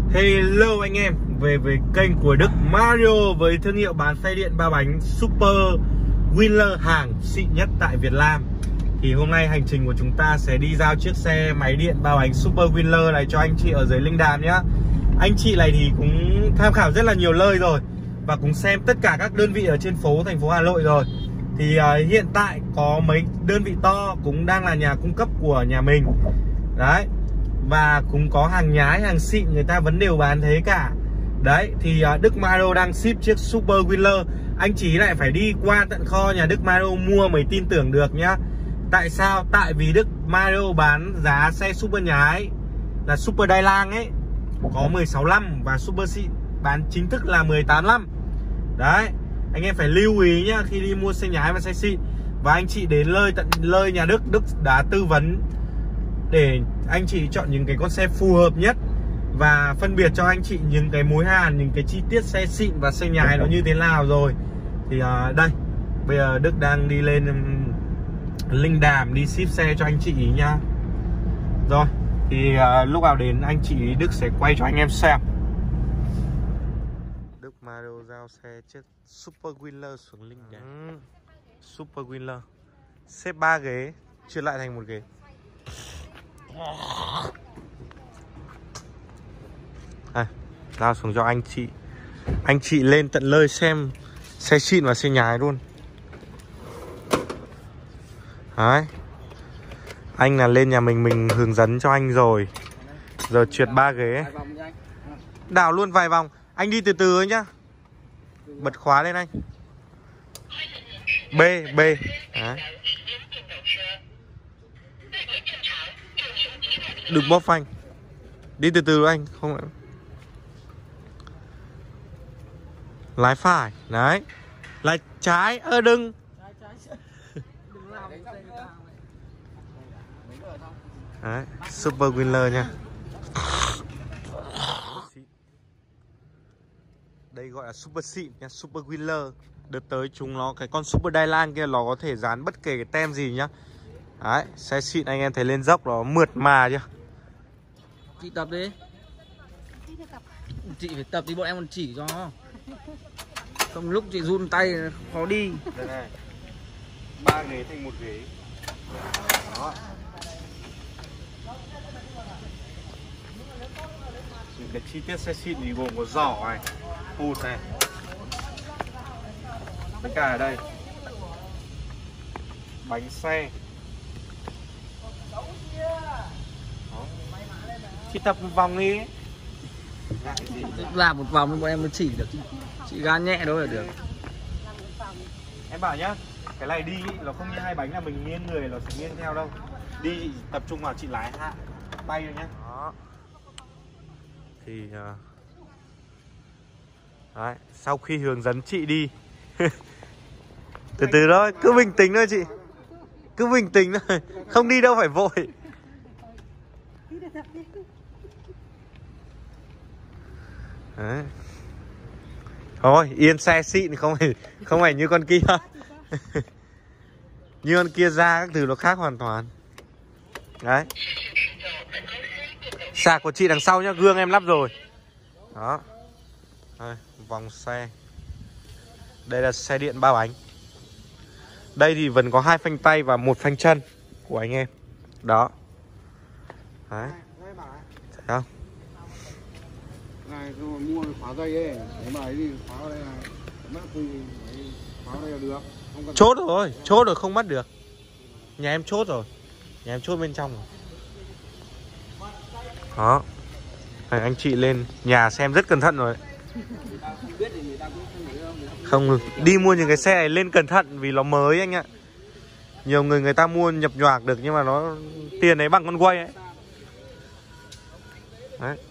Hello anh em, về với kênh của Đức Mario với thương hiệu bán xe điện 3 bánh Super Winner hàng xịn nhất tại Việt Nam. Thì hôm nay hành trình của chúng ta sẽ đi giao chiếc xe máy điện 3 bánh Super Winner này cho anh chị ở dưới Linh Đàm nhá. Anh chị này thì cũng tham khảo rất là nhiều nơi rồi và cũng xem tất cả các đơn vị ở trên phố thành phố Hà Nội rồi. Thì hiện tại có mấy đơn vị to cũng đang là nhà cung cấp của nhà mình. Đấy. Và cũng có hàng nhái, hàng xịn người ta vẫn đều bán thế cả. Đấy, thì Đức Mario đang ship chiếc Super Winner. Anh chỉ lại phải đi qua tận kho nhà Đức Mario mua mới tin tưởng được nhá. Tại sao? Tại vì Đức Mario bán giá xe Super nhái là Super Đài Loan ấy có 16.5 và Super xịn bán chính thức là 18.5. Đấy, anh em phải lưu ý nhá khi đi mua xe nhái và xe xịn. Và anh chị đến tận nơi nhà Đức, Đức đã tư vấn để anh chị chọn những cái con xe phù hợp nhất và phân biệt cho anh chị những cái mối hàn, những cái chi tiết xe xịn và xe nhái nó như thế nào rồi. Thì đây, bây giờ Đức đang đi lên Linh Đàm đi ship xe cho anh chị ý nhá. Rồi, thì lúc nào đến anh chị Đức sẽ quay cho anh em xem. Đức Mario giao xe chiếc Super Winner xuống Linh Đàm. Super Winner xếp 3 ghế chia lại thành một ghế. Giao xuống cho anh chị. Anh chị lên tận nơi xem xe xịn và xe nhái luôn. Đấy, anh là lên nhà mình hướng dẫn cho anh rồi. Giờ trượt 3 ghế. Đảo luôn vài vòng. Anh đi từ từ ấy nhá. Bật khóa lên anh. B. Đấy. Đừng bóp phanh. Đi từ từ anh, không lái phải. Đấy. Lái trái. Đừng. Đấy, Super Winner nha. Đây gọi là Super xịn nha, Super Winner. Đợt tới chúng nó cái con Super Đài Loan kia nó có thể dán bất kể cái tem gì nhá. Đấy, xe xịn anh em thấy lên dốc nó mượt mà chưa? Chị tập đi. Chị phải tập thì bọn em còn chỉ cho. Không lúc chị run tay khó đi. Đây này. 3 ghế thành một ghế. Đó. Những cái chi tiết xe xịn thì gồm có giỏ này, hột này. Tất cả ở đây. Bánh xe. Đó. Chị tập một vòng đi. Làm một vòng bọn em mới chỉ được. Chị gan nhẹ thôi là được. Em bảo nhá, cái này đi nó không như hai bánh là mình nghiêng người nó sẽ nghiêng theo đâu. Đi tập trung vào chị lái hạ bay rồi nhá. Đó. Thì đấy, sau khi hướng dẫn chị đi từ từ thôi, cứ bình tĩnh thôi chị. Cứ bình tĩnh thôi, không đi đâu phải vội. Đấy. Thôi, yên xe xịn không phải như con kia. Như con kia ra các thứ nó khác hoàn toàn. Đấy. Sạc của chị đằng sau nhá, gương em lắp rồi. Đó. Đây, vòng xe. Đây là xe điện 3 bánh. Đây thì vẫn có 2 phanh tay và 1 phanh chân của anh em. Đó. Đấy. Thấy không? Này, mua khóa dây ấy, nếu mà ấy thì khóa ở đây này, mất thì khóa ở đây là được. Không cần Chốt rồi không mất được. Nhà em chốt rồi. Nhà em chốt bên trong rồi. Đó. Này, anh chị lên nhà xem rất cẩn thận rồi. Không, đi mua những cái xe này lên cẩn thận vì nó mới anh ạ. Nhiều người ta mua nhập nhoạc được nhưng mà nó tiền ấy bằng con quay ấy. Đấy.